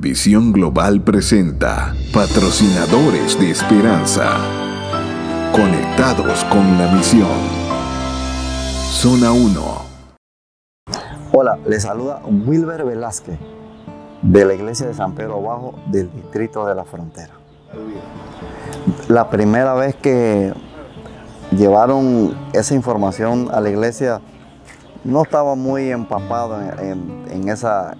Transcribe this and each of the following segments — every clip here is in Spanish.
Visión Global presenta Patrocinadores de Esperanza. Conectados con la misión. Zona 1. Hola, les saluda Wilber Velázquez de la iglesia de San Pedro Abajo del distrito de La Frontera. La primera vez que llevaron esa información a la iglesia no estaba muy empapado en esa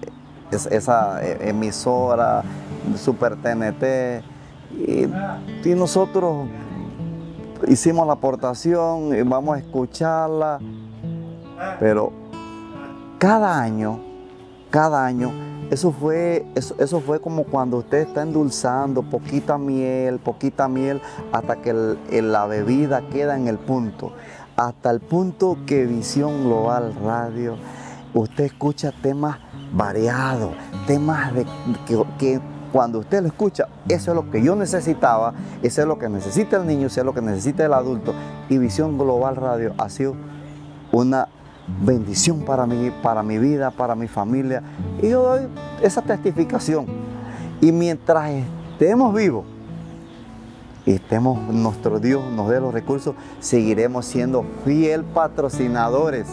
emisora Super TNT y nosotros hicimos la aportación y vamos a escucharla, pero cada año eso fue como cuando usted está endulzando poquita miel hasta que la bebida queda en el punto, hasta el punto que Visión Global Radio usted escucha temas variados, temas que cuando usted lo escucha, eso es lo que yo necesitaba, eso es lo que necesita el niño, eso es lo que necesita el adulto, y Visión Global Radio ha sido una bendición para mi vida, para mi familia, y yo doy esa testificación. Y mientras estemos vivos y nuestro Dios nos dé los recursos, seguiremos siendo fiel patrocinadores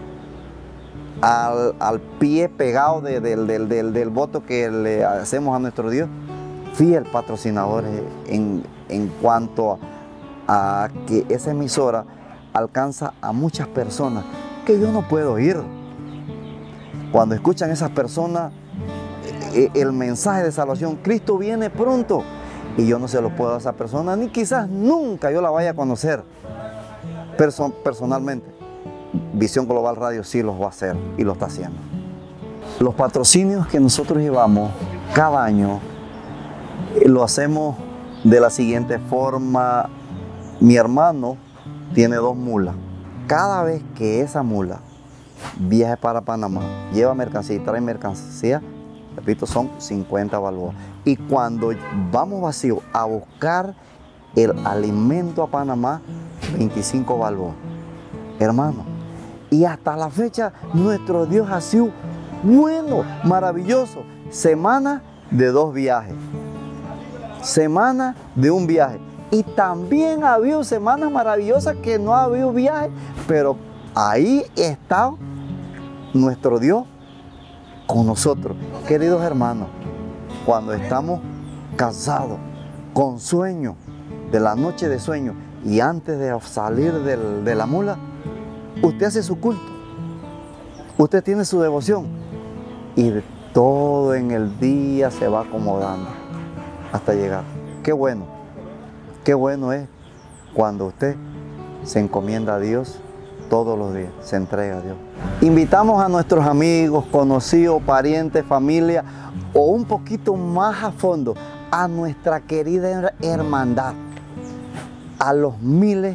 al pie pegado del voto que le hacemos a nuestro Dios, fiel patrocinadores en cuanto a que esa emisora alcanza a muchas personas que yo no puedo oír. Cuando escuchan esas personas el mensaje de salvación, Cristo viene pronto, y yo no se lo puedo dar a esa persona, ni quizás nunca yo la vaya a conocer personalmente. Visión Global Radio sí los va a hacer y lo está haciendo. Los patrocinios que nosotros llevamos cada año lo hacemos de la siguiente forma. Mi hermano tiene 2 mulas. Cada vez que esa mula viaje para Panamá, lleva mercancía y trae mercancía, repito, son 50 balboas. Y cuando vamos vacío a buscar el alimento a Panamá, 25 balboas. Hermano, y hasta la fecha nuestro Dios ha sido bueno, maravilloso. Semana de 2 viajes, semana de 1 viaje. Y también ha habido semanas maravillosas que no ha habido viaje, pero ahí está nuestro Dios con nosotros. Queridos hermanos, cuando estamos cansados, con sueño, de la noche de sueño, y antes de salir de la mula, usted hace su culto, usted tiene su devoción, y todo en el día se va acomodando hasta llegar. Qué bueno es cuando usted se encomienda a Dios todos los días, se entrega a Dios. Invitamos a nuestros amigos, conocidos, parientes, familia, o un poquito más a fondo, a nuestra querida hermandad, a los miles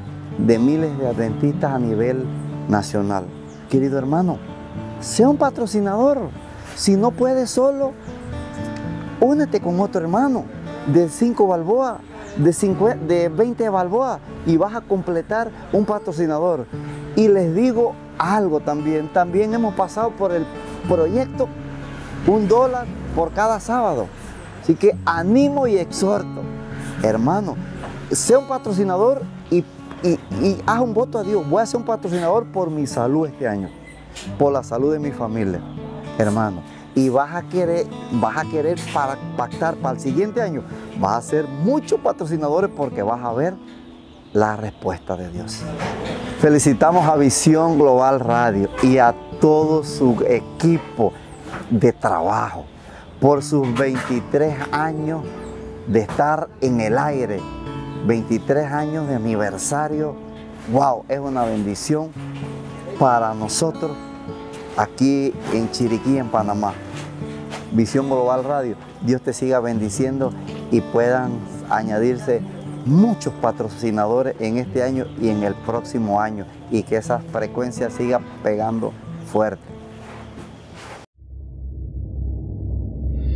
de adventistas a nivel nacional. Querido hermano, sea un patrocinador. Si no puedes solo, únete con otro hermano de 5 balboas, de 20 balboas, y vas a completar un patrocinador. Y les digo algo también hemos pasado por el proyecto $1 por cada sábado. Así que animo y exhorto, hermano, sea un patrocinador y haz un voto a Dios. Voy a ser un patrocinador por mi salud este año, por la salud de mi familia, hermano. Y vas a querer para pactar para el siguiente año, vas a ser muchos patrocinadores porque vas a ver la respuesta de Dios. Felicitamos a Visión Global Radio y a todo su equipo de trabajo por sus 23 años de estar en el aire, 23 años de aniversario. Wow, es una bendición para nosotros aquí en Chiriquí, en Panamá. Visión Global Radio, Dios te siga bendiciendo y puedan añadirse muchos patrocinadores en este año y en el próximo año, y que esa frecuencia siga pegando fuerte.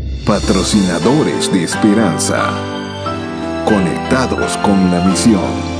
Patrocinadores de Esperanza. Conectados con la misión.